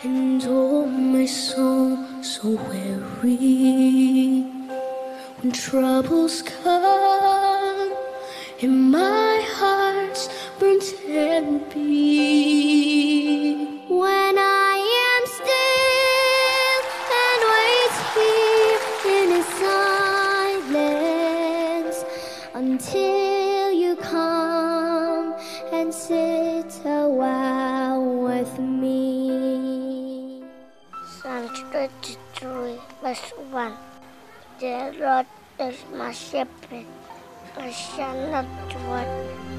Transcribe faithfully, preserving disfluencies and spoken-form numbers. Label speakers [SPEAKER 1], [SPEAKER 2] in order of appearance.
[SPEAKER 1] And oh, my soul, so weary when troubles come and my heart's burnt empty. When I am still and wait here in silence until you come and sit a while with me.
[SPEAKER 2] Psalm twenty-three, verse one. The Lord is my shepherd, I shall not want.